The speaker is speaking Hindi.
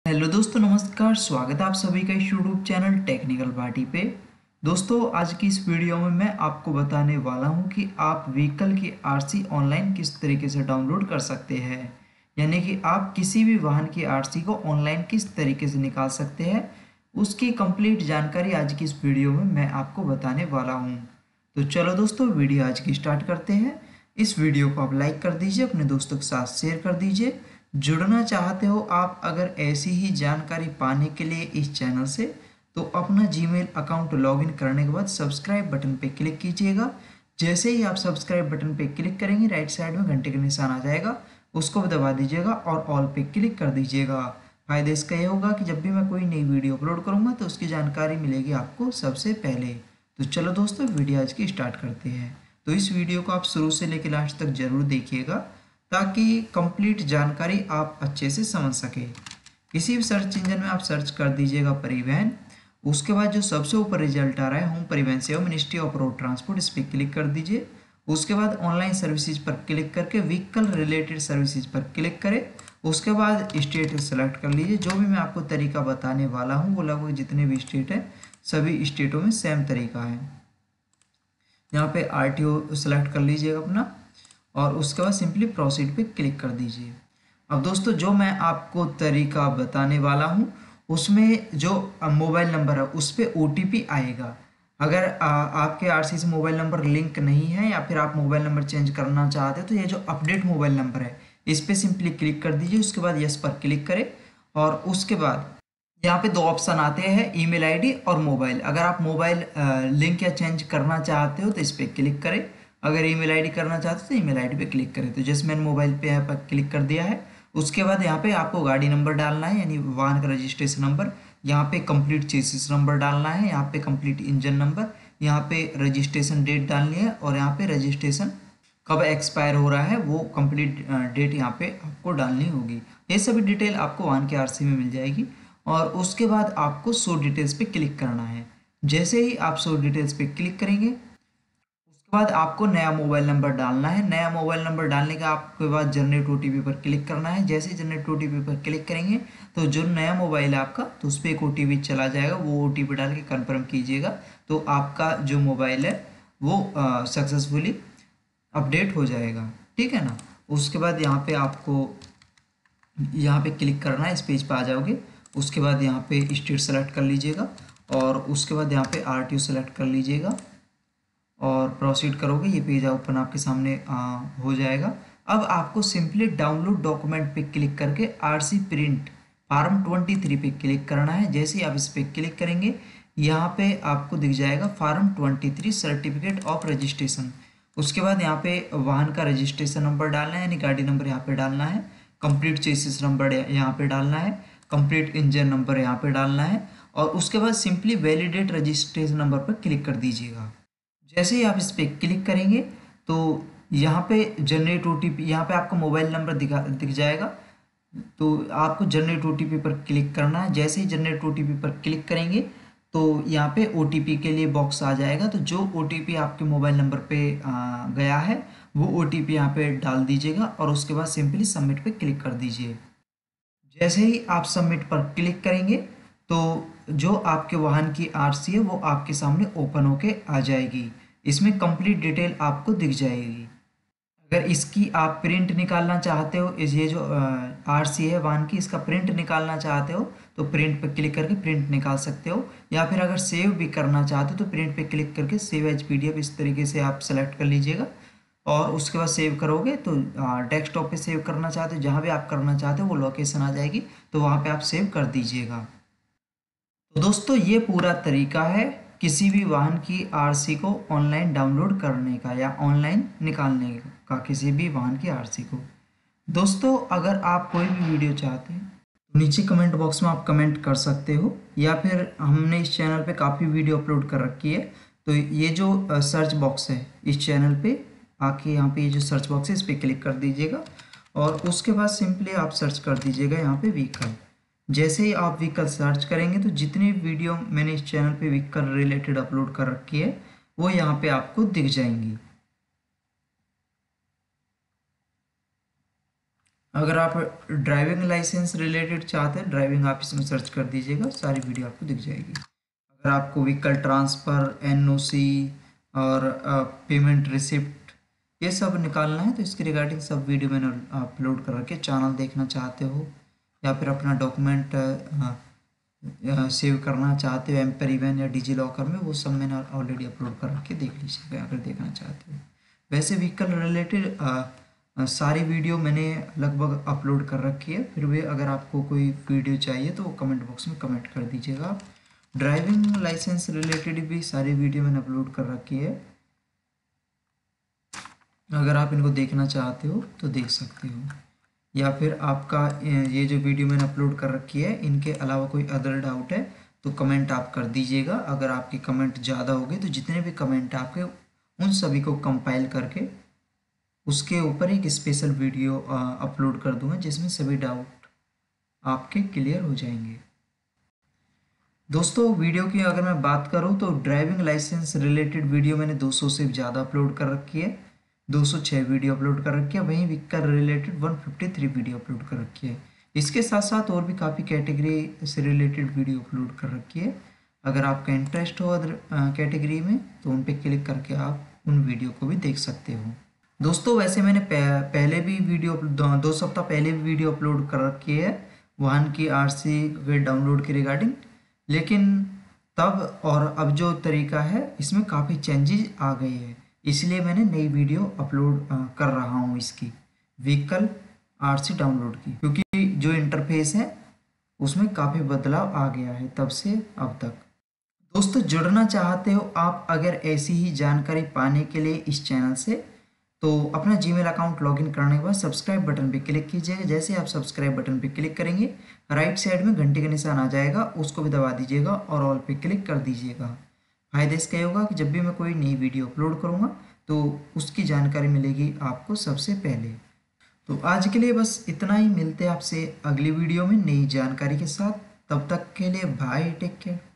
हेलो दोस्तों, नमस्कार। स्वागत है आप सभी का इस यूट्यूब चैनल टेक्निकल पार्टी पे। दोस्तों, आज की इस वीडियो में मैं आपको बताने वाला हूं कि आप व्हीकल की आरसी ऑनलाइन किस तरीके से डाउनलोड कर सकते हैं। यानी कि आप किसी भी वाहन की आरसी को ऑनलाइन किस तरीके से निकाल सकते हैं, उसकी कंप्लीट जानकारी आज की इस वीडियो में मैं आपको बताने वाला हूँ। तो चलो दोस्तों, वीडियो आज की स्टार्ट करते हैं। इस वीडियो को आप लाइक कर दीजिए, अपने दोस्तों के साथ शेयर कर दीजिए। जुड़ना चाहते हो आप अगर ऐसी ही जानकारी पाने के लिए इस चैनल से, तो अपना जीमेल अकाउंट लॉगिन करने के बाद सब्सक्राइब बटन पे क्लिक कीजिएगा। जैसे ही आप सब्सक्राइब बटन पे क्लिक करेंगे, राइट साइड में घंटे का निशान आ जाएगा, उसको भी दबा दीजिएगा और ऑल पे क्लिक कर दीजिएगा। फायदा इसका ये होगा कि जब भी मैं कोई नई वीडियो अपलोड करूँगा तो उसकी जानकारी मिलेगी आपको सबसे पहले। तो चलो दोस्तों, वीडियो आज की स्टार्ट करते हैं। तो इस वीडियो को आप शुरू से लेकर लास्ट तक जरूर देखिएगा ताकि कंप्लीट जानकारी आप अच्छे से समझ सके। किसी भी सर्च इंजन में आप सर्च कर दीजिएगा परिवहन। उसके बाद जो सबसे ऊपर रिजल्ट आ रहा है होम परिवहन सेवा मिनिस्ट्री ऑफ रोड ट्रांसपोर्ट, इस पर क्लिक कर दीजिए। उसके बाद ऑनलाइन सर्विसेज पर क्लिक करके व्हीकल रिलेटेड सर्विसेज पर क्लिक करें। उसके बाद स्टेट सेलेक्ट कर लीजिए। जो भी मैं आपको तरीका बताने वाला हूँ वो लगभग जितने भी स्टेट है सभी स्टेटों में सेम तरीका है। यहाँ पे आरटीओ सेलेक्ट कर लीजिएगा अपना और उसके बाद सिंपली प्रोसीड पे क्लिक कर दीजिए। अब दोस्तों, जो मैं आपको तरीका बताने वाला हूँ उसमें जो मोबाइल नंबर है उस पर ओटीपी आएगा। अगर आपके आरसी से मोबाइल नंबर लिंक नहीं है या फिर आप मोबाइल नंबर चेंज करना चाहते हो तो ये जो अपडेट मोबाइल नंबर है इस पर सिंपली क्लिक कर दीजिए। उसके बाद यस पर क्लिक करें और उसके बाद यहाँ पे दो ऑप्शन आते हैं, ईमेल आईडी और मोबाइल। अगर आप मोबाइल लिंक या चेंज करना चाहते हो तो इस पर क्लिक करें। अगर ईमेल आईडी करना चाहते हो तो ईमेल आईडी पे क्लिक करें। तो जैसे मैंने मोबाइल पे यहाँ पर क्लिक कर दिया है, उसके बाद यहाँ पे आपको गाड़ी नंबर डालना है, यानी वाहन का रजिस्ट्रेशन नंबर। यहाँ पे कंप्लीट चेसिस नंबर डालना है, यहाँ पे कंप्लीट इंजन नंबर, यहाँ पे रजिस्ट्रेशन डेट डालनी है और यहाँ पे रजिस्ट्रेशन कब एक्सपायर हो रहा है वो कंप्लीट डेट यहाँ पे आपको डालनी होगी। ये सभी डिटेल आपको वाहन के आरसी में मिल जाएगी। और उसके बाद आपको शो डिटेल्स पे क्लिक करना है। जैसे ही आप शो डिटेल्स पे क्लिक करेंगे उसके बाद आपको नया मोबाइल नंबर डालना है। नया मोबाइल नंबर डालने के आपके बाद जनरेट ओटीपी पर क्लिक करना है। जैसे ही जनरेट ओटीपी पर क्लिक करेंगे तो जो नया मोबाइल है आपका तो उस पर एक ओटीपी चला जाएगा, वो ओटीपी डाल के कन्फर्म कीजिएगा। तो आपका जो मोबाइल है वो सक्सेसफुली अपडेट हो जाएगा, ठीक है ना। उसके बाद यहाँ पे आपको यहाँ पे क्लिक करना है, इस पेज पे आ जाओगे। उसके बाद यहाँ पे स्टेट सेलेक्ट कर लीजिएगा और उसके बाद यहाँ पे आरटीओ सेलेक्ट कर लीजिएगा और प्रोसीड करोगे, ये पेज ओपन आपके सामने हो जाएगा। अब आपको सिंपली डाउनलोड डॉक्यूमेंट पे क्लिक करके आरसी प्रिंट फार्म 23 पे क्लिक करना है। जैसे ही आप इस पर क्लिक करेंगे यहाँ पे आपको दिख जाएगा फार्म 23 सर्टिफिकेट ऑफ रजिस्ट्रेशन। उसके बाद यहाँ पे वाहन का रजिस्ट्रेशन नंबर डालना है, यानी गाड़ी नंबर यहाँ पे डालना है। कंप्लीट चेसिस नंबर यहाँ पे डालना है, कंप्लीट इंजन नंबर यहाँ पे डालना है और उसके बाद सिंपली वैलिडेट रजिस्ट्रेशन नंबर पर क्लिक कर दीजिएगा। जैसे ही आप इस पर क्लिक करेंगे तो यहाँ पे जनरेट ओटीपी, यहाँ पे आपका मोबाइल नंबर दिख जाएगा। तो आपको जनरेट ओटीपी पर क्लिक करना है। जैसे ही जनरेट ओटीपी पर क्लिक करेंगे तो यहाँ पे ओटीपी के लिए बॉक्स आ जाएगा। तो जो ओटीपी आपके मोबाइल नंबर पे गया है वो ओटीपी यहाँ पे डाल दीजिएगा और उसके बाद सिंपली सबमिट पे क्लिक कर दीजिए। जैसे ही आप सबमिट पर क्लिक करेंगे तो जो आपके वाहन की आरसी है वो आपके सामने ओपन होके आ जाएगी। इसमें कंप्लीट डिटेल आपको दिख जाएगी। अगर इसकी आप प्रिंट निकालना चाहते हो, इस ये जो आरसी है वाहन की, इसका प्रिंट निकालना चाहते हो तो प्रिंट पर क्लिक करके प्रिंट निकाल सकते हो। या फिर अगर सेव भी करना चाहते हो तो प्रिंट पे क्लिक करके सेव एज पीडीएफ इस तरीके से आप सेलेक्ट कर लीजिएगा और उसके बाद सेव करोगे तो डेस्कटॉप पे सेव करना चाहते हो, जहाँ भी आप करना चाहते हो वो लोकेशन आ जाएगी, तो वहाँ पे आप सेव कर दीजिएगा। तो दोस्तों, ये पूरा तरीका है किसी भी वाहन की आरसी को ऑनलाइन डाउनलोड करने का या ऑनलाइन निकालने का, किसी भी वाहन की आरसी को। दोस्तों, अगर आप कोई भी वीडियो चाहते हैं तो नीचे कमेंट बॉक्स में आप कमेंट कर सकते हो, या फिर हमने इस चैनल पे काफ़ी वीडियो अपलोड कर रखी है। तो ये जो सर्च बॉक्स है इस चैनल पे आके, यहाँ पे ये जो सर्च बॉक्स है इस पर क्लिक कर दीजिएगा और उसके बाद सिंपली आप सर्च कर दीजिएगा यहाँ पे व्हीकल। जैसे ही आप व्हीकल सर्च करेंगे तो जितनी वीडियो मैंने इस चैनल पे व्हीकल रिलेटेड अपलोड कर रखी है वो यहाँ पे आपको दिख जाएंगी। अगर आप ड्राइविंग लाइसेंस रिलेटेड चाहते हैं, ड्राइविंग आप इसमें सर्च कर दीजिएगा, सारी वीडियो आपको दिख जाएगी। अगर आपको व्हीकल ट्रांसफ़र, एनओसी और पेमेंट रिसिप्ट ये सब निकालना है तो इसके रिगार्डिंग सब वीडियो मैंने अपलोड कर रखे। चैनल देखना चाहते हो या फिर अपना डॉक्यूमेंट सेव करना चाहते हो एम्पेरिवन या डिजी लॉकर में, वो सब मैंने ऑलरेडी अपलोड कर रखे, देख लीजिएगा अगर देखना चाहते हो। वैसे व्हीकल रिलेटेड सारी वीडियो मैंने लगभग अपलोड कर रखी है, फिर भी अगर आपको कोई वीडियो चाहिए तो कमेंट बॉक्स में कमेंट कर दीजिएगा आप। ड्राइविंग लाइसेंस रिलेटेड भी सारी वीडियो मैंने अपलोड कर रखी है, अगर आप इनको देखना चाहते हो तो देख सकते हो। या फिर आपका ये जो वीडियो मैंने अपलोड कर रखी है इनके अलावा कोई अदर डाउट है तो कमेंट आप कर दीजिएगा। अगर आपके कमेंट ज़्यादा हो गए तो जितने भी कमेंट आपके उन सभी को कंपाइल करके उसके ऊपर एक स्पेशल वीडियो अपलोड कर दूंगा जिसमें सभी डाउट आपके क्लियर हो जाएंगे। दोस्तों वीडियो की अगर मैं बात करूं तो ड्राइविंग लाइसेंस रिलेटेड वीडियो मैंने 200 से ज़्यादा अपलोड कर रखी है, 206 वीडियो अपलोड कर रखी है। वहीं व्हीकल रिलेटेड 153 वीडियो अपलोड कर रखी है। इसके साथ साथ और भी काफ़ी कैटेगरी से रिलेटेड वीडियो अपलोड कर रखी है। अगर आपका इंटरेस्ट हो अदर कैटेगरी में तो उन पर क्लिक करके आप उन वीडियो को भी देख सकते हो। दोस्तों वैसे मैंने पहले भी वीडियो 2 सप्ताह पहले भी वीडियो अपलोड कर रखी है वाहन की आरसी के डाउनलोड के रिगार्डिंग, लेकिन तब और अब जो तरीका है इसमें काफ़ी चेंजेस आ गए हैं, इसलिए मैंने नई वीडियो अपलोड कर रहा हूँ इसकी व्हीकल आरसी डाउनलोड की, क्योंकि जो इंटरफेस है उसमें काफ़ी बदलाव आ गया है तब से अब तक। दोस्तों जुड़ना चाहते हो आप अगर ऐसी ही जानकारी पाने के लिए इस चैनल से, तो अपना जीमेल अकाउंट लॉगिन करने के बाद सब्सक्राइब बटन पे क्लिक कीजिएगा। जैसे आप सब्सक्राइब बटन पे क्लिक करेंगे राइट साइड में घंटे का निशान आ जाएगा, उसको भी दबा दीजिएगा और ऑल पे क्लिक कर दीजिएगा। फायदा इसका ये होगा कि जब भी मैं कोई नई वीडियो अपलोड करूँगा तो उसकी जानकारी मिलेगी आपको सबसे पहले। तो आज के लिए बस इतना ही, मिलते हैं आपसे अगली वीडियो में नई जानकारी के साथ। तब तक के लिए बाय, टेक केयर।